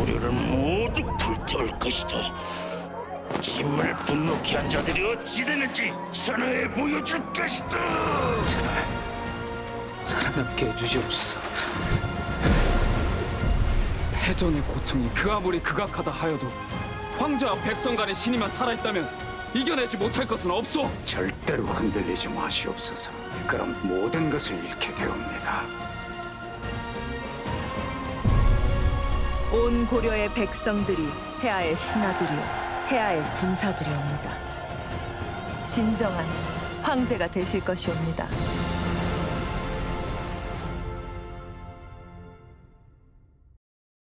고려를 모두 불태울 것이다. 짐을 분노케 한 자들이 어찌 되는지 전하에 보여줄 것이다. 제발 살아남게 해주시옵소서. 패전의 고통이 그 아무리 극악하다 하여도 황제와 백성 간의 신이만 살아있다면 이겨내지 못할 것은 없소. 절대로 흔들리지 마시옵소서. 그럼 모든 것을 잃게 되옵니다. 온 고려의 백성들이 폐하의 신하들이요 폐하의 군사들이옵니다. 진정한 황제가 되실 것이옵니다.